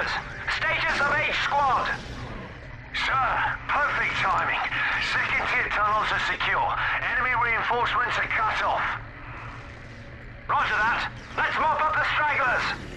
orders. Status of each squad. Sir, perfect timing. Second-tier tunnels are secure. Enemy reinforcements are cut off. Roger that. Let's mop up the stragglers.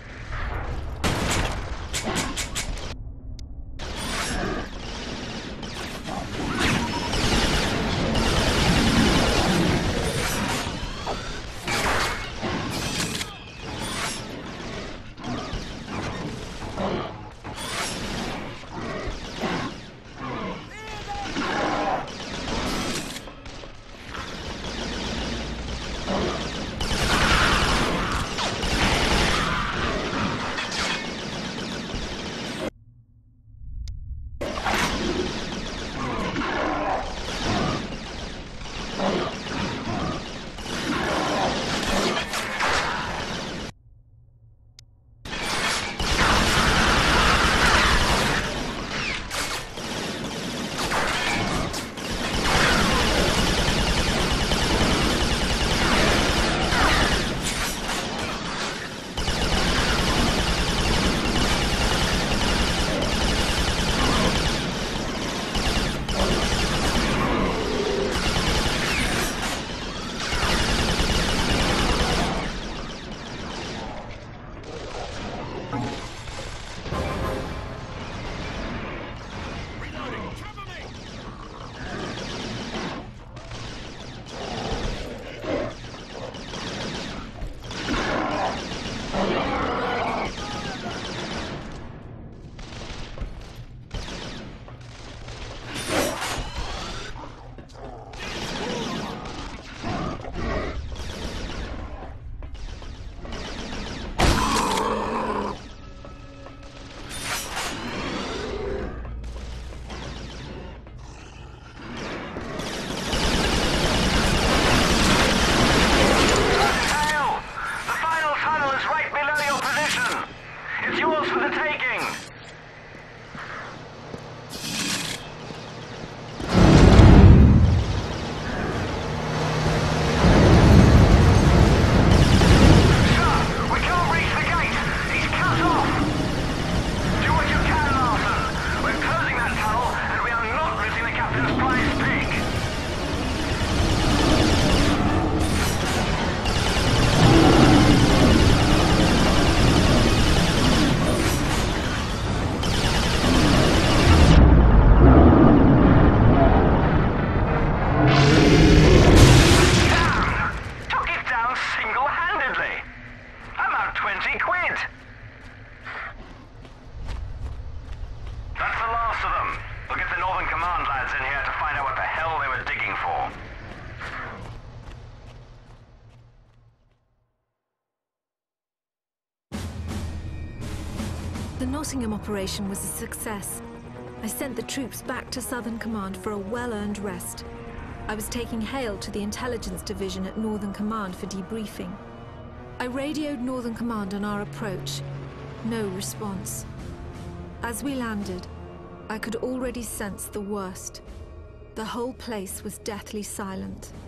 The Nottingham operation was a success. I sent the troops back to Southern Command for a well-earned rest. I was taking Hale to the Intelligence Division at Northern Command for debriefing. I radioed Northern Command on our approach. No response. As we landed, I could already sense the worst. The whole place was deathly silent.